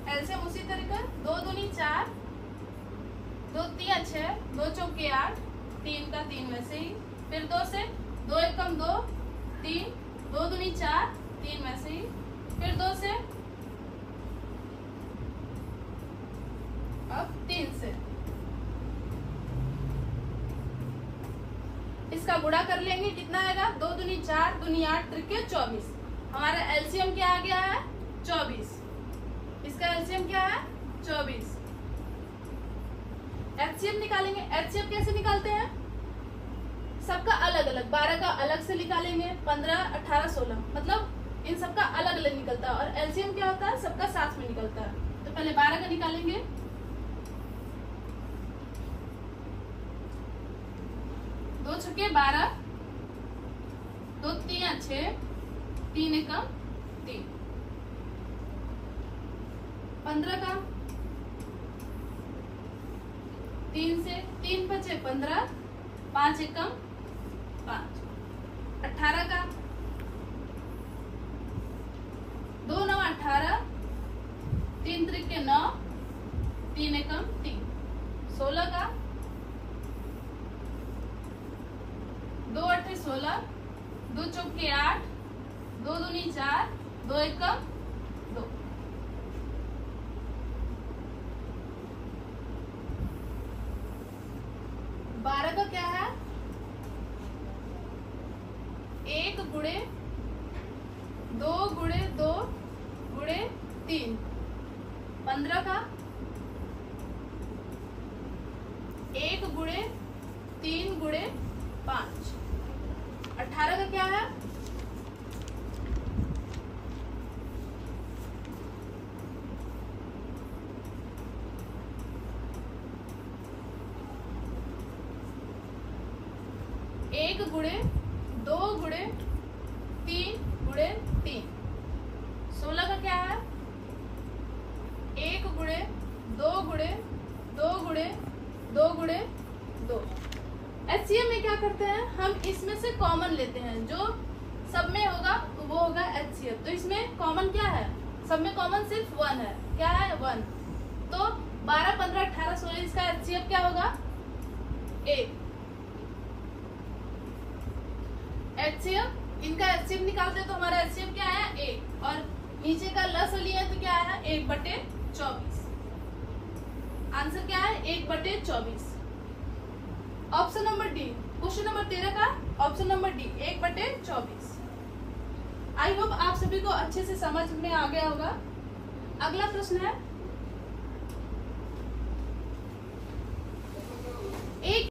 LCM उसी तरीके 2 दूनी 4, 2 तिया 6, 2 चौके 8, 3 का 3 वैसे ही, फिर 2 से 2 एकम 2, 3, 2 दूनी 4, 3 वैसे ही, फिर 2 से अब 3 से इसका गुणा कर लेंगे, कितना आएगा 2 दूनी 4, दूनी 8, त्रिके 24। हमारा एलसीएम क्या आ गया है 24। इसका एलसीएम क्या है 24। एचसीएफ निकालेंगे। एचसीएफ कैसे निकालते हैं, सबका अलग अलग, 12 का अलग से निकालेंगे, 15, 18, 16, मतलब इन सबका अलग अलग निकलता है। और एलसीएम क्या होता है, सबका साथ में निकलता है। तो पहले 12 का निकालेंगे, 2 छक्के 12, 2 तिया 6, 3 एकम 3, 15 का 3 से 3 बचे 15, 5 एकम 5, 18 का 2 9 18, 3 त्रिके 9, 3 एकम 3, 16 का 2 8 16, 2 चौके 8, 2 दूनी 4, 2 एकम 2, 12 का क्या है 1 गुणे 2 गुणे 2 गुणे 3, 15 का 1 गुणे 3 गुणे 5, 18 का क्या है 1 गुणे 2 गुणे 3 गुणे 3, 16 का क्या है 1 गुणे 2 गुणे 2 गुणे 2 गुणे 2। एचसीएफ में क्या करते हैं, हम इसमें से कॉमन लेते हैं, जो सब में होगा वो होगा एचसीएफ। तो इसमें कॉमन क्या है, सब में कॉमन सिर्फ 1 है, क्या है 1। तो 12 15 18 16 इसका एचसीएफ क्या होगा 1। एचसीएफ, इनका एचसीएफ निकालते तो हमारा एचसीएफ क्या है 1, और नीचे का लस लिया तो क्या है 1/24। आंसर क्या है 1/24। Option number D, question number 13 का option number D 1/24। I hope आप सभी को अच्छे से समझ में आ गया होगा। अगला प्रश्न है